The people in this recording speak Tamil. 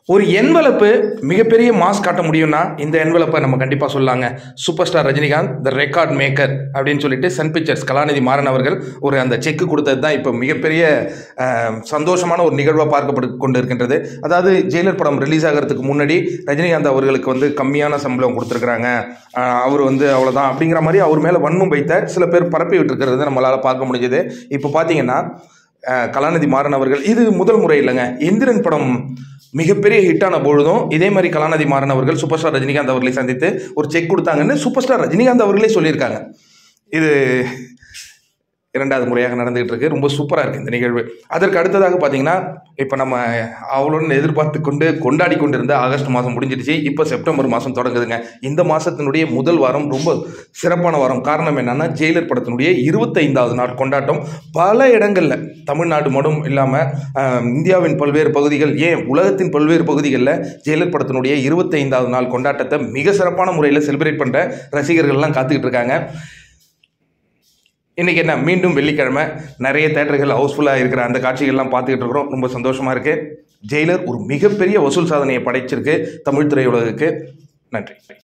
ஒரு என்வலப்பு மிகப்பெரிய மாஸ் காட்ட முடியும்னா இந்த என்வலப்பை நம்ம கண்டிப்பாக சொல்லாங்க. Super star Rajinikanth the record maker அப்படின்னு சொல்லிட்டு சன் பிக்சர்ஸ் கலாநிதி மாறன் அவர்கள் ஒரு அந்த செக்கு கொடுத்தது தான் இப்போ மிகப்பெரிய சந்தோஷமான ஒரு நிகழ்வாக பார்க்கப்பட்டு கொண்டு இருக்கின்றது. அதாவது ஜெயிலர் படம் ரிலீஸ் ஆகிறதுக்கு முன்னாடி ரஜினிகாந்த் அவர்களுக்கு கம்மியான சம்பளம் கொடுத்துருக்குறாங்க, அவர் அவ்வளோதான் அப்படிங்கிற மாதிரி அவர் மேலே வன்மம் வைத்த சில பேர் பரப்பி விட்டுருக்கிறது நம்மளால் பார்க்க முடிஞ்சது. இப்போ பார்த்தீங்கன்னா கலாநிதி மாறன் அவர்கள் இது முதல் முறை இல்லைங்க. எந்திரன் படம் மிகப்பெரிய ஹிட்டான பொழுதும் இதே மாதிரி கலாநிதி மாறன் அவர்கள் சூப்பர் ஸ்டார் ரஜினிகாந்த் அவர்களை சந்தித்து ஒரு செக் கொடுத்தாங்கன்னு சூப்பர் ஸ்டார் ரஜினிகாந்த் அவர்களே சொல்லியிருக்காங்க. இது இரண்டாவது முறையாக நடந்துகிட்டு இருக்கு. ரொம்ப சூப்பராக இருக்குது இந்த நிகழ்வு. அதற்கு அடுத்ததாக பார்த்தீங்கன்னா இப்போ நம்ம அவளுடன் எதிர்பார்த்து கொண்டாடி கொண்டிருந்த ஆகஸ்ட் மாதம் முடிஞ்சிடுச்சு. இப்போ செப்டம்பர் மாதம் தொடங்குதுங்க. இந்த மாதத்தினுடைய முதல் வாரம் ரொம்ப சிறப்பான வாரம். காரணம் என்னன்னா, ஜெயிலர் படத்தினுடைய 25வது நாள் கொண்டாட்டம் பல இடங்களில், தமிழ்நாடு மட்டும் இல்லாமல் இந்தியாவின் பல்வேறு பகுதிகள், ஏன் உலகத்தின் பல்வேறு பகுதிகளில் ஜெயிலர் படத்தினுடைய 25வது நாள் கொண்டாட்டத்தை மிக சிறப்பான முறையில் செலிப்ரேட் பண்ணுற ரசிகர்கள்லாம் காத்துக்கிட்டு இருக்காங்க. இன்றைக்கி என்ன, மீண்டும் வெள்ளிக்கிழமை நிறைய தேட்டர்கள் ஹவுஸ்ஃபுல்லாக இருக்கிற அந்த காட்சிகள்லாம் பார்த்துக்கிட்டு இருக்கிறோம். ரொம்ப சந்தோஷமாக இருக்குது. ஜெயிலர் ஒரு மிகப்பெரிய வசூல் சாதனையை படைச்சிருக்கு தமிழ் திரையுலகுக்கு. நன்றி.